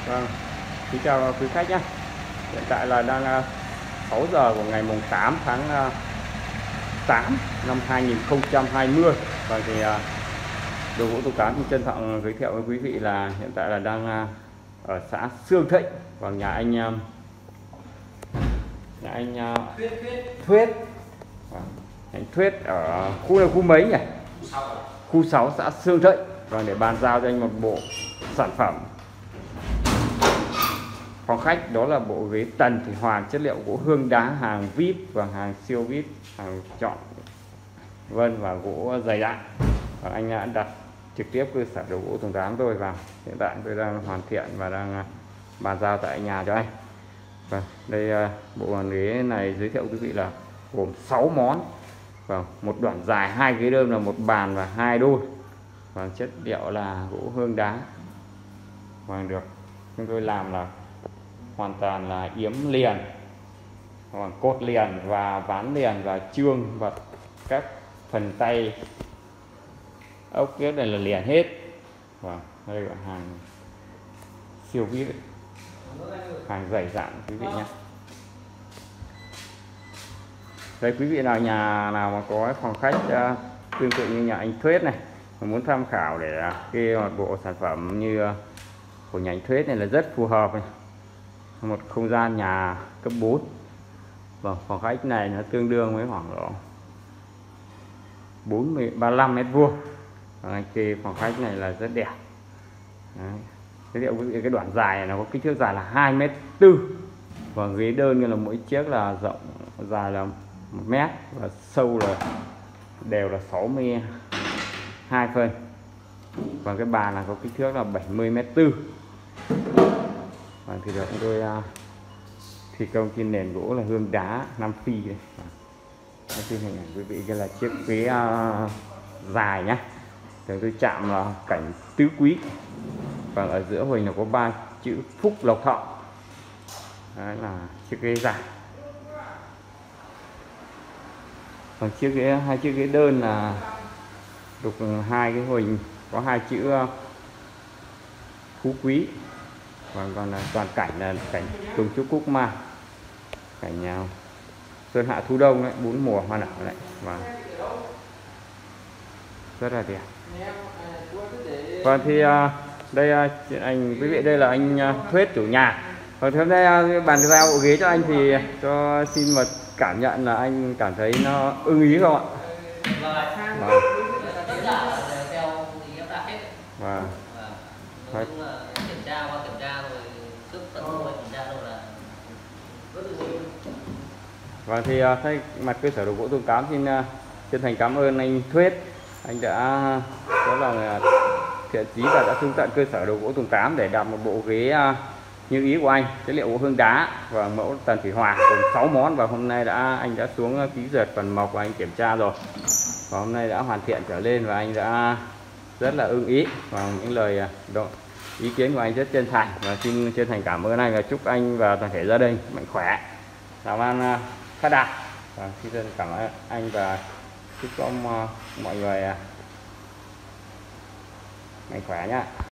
Vâng, xin chào quý khách nhé. Hiện tại là đang 6 giờ của ngày mùng 8 tháng 8 năm 2020. Và thì Đồ gỗ Tùng Cám chân trọng giới thiệu với quý vị là hiện tại là đang ở xã Sương Thịnh, và nhà anh Thuyết. Anh Thuyết ở khu mấy nhỉ? Khu 6 xã Sương Thịnh. Và để bàn giao cho anh một bộ sản phẩm phòng khách, đó là bộ ghế Tần Thủy Hoàng chất liệu gỗ hương đá, hàng vip và hàng siêu vip, hàng chọn vân và gỗ dày đạn. Và anh đã đặt trực tiếp cơ sở đồ gỗ Tùng Cám tôi vào. Hiện tại tôi đang hoàn thiện và đang bàn giao tại nhà cho anh. Và đây bộ ghế này giới thiệu quý vị là gồm 6 món và một đoạn dài, 2 ghế đơn là một bàn và 2 đôi, và chất liệu là gỗ hương đá. Và được chúng tôi làm là hoàn toàn là yếm liền, hoặc cốt liền và ván liền và chương, và các phần tay ốc kết này là liền hết. Và đây là hàng siêu vip, hàng dày dạn quý vị nhé. Đây, quý vị nào nhà nào mà có phòng khách tương tự như nhà anh Thuyết này mà muốn tham khảo để kê một bộ sản phẩm như của nhà anh Thuyết này là rất phù hợp này. Một không gian nhà cấp 4. Và phòng khách này nó tương đương với khoảng độ 35 mét vuông. Và kê phòng khách này là rất đẹp. Đấy. Giới thiệu quý vị cái đoạn dài này nó có kích thước dài là 2,4 m, và ghế đơn như là mỗi chiếc là rộng dài là 1 mét và sâu là đều là 62 phân. Và cái bàn là có kích thước là 70,4 m. Và thì được chúng tôi thi công trên nền gỗ là hương đá Nam Phi này. Xin hình ảnh quý vị, cái là chiếc ghế dài nhá. Rồi tôi chạm là cảnh tứ quý, và ở giữa hình là có 3 chữ Phúc Lộc Thọ. Đấy là chiếc ghế dài. Còn hai chiếc ghế đơn là đục 2 cái hình có 2 chữ Phú Quý. Và còn là toàn cảnh là cảnh Tùng Trúc Cúc Ma, cảnh Xuân Hạ Thu Đông đấy, 4 mùa hoa nở đấy, và rất là đẹp. Và thì đây anh quý vị, đây là anh Thuyết chủ nhà. Và hôm nay bàn giao bộ ghế cho anh thì cho xin một cảm nhận là anh cảm thấy nó ưng ý không ạ? Vâng. Và thì thay mặt cơ sở đồ gỗ Tùng Cám xin chân thành cảm ơn anh Thuyết. Anh đã có lòng thiện chí và đã xuống tận cơ sở đồ gỗ Tùng Cám để đặt một bộ ghế như ý của anh, chất liệu gỗ hương đá và mẫu Tần Thủy Hoàng gồm 6 món. Và hôm nay anh đã xuống ký duyệt phần mộc và anh kiểm tra rồi, và hôm nay đã hoàn thiện trở lên, và anh đã rất là ưng ý, và những lời ý kiến của anh rất chân thành, và xin chân thành cảm ơn anh, và chúc anh và toàn thể gia đình mạnh khỏe, làm ăn phát đạt. Và xin chân cảm ơn anh và chúc cho mọi người mạnh khỏe nhé.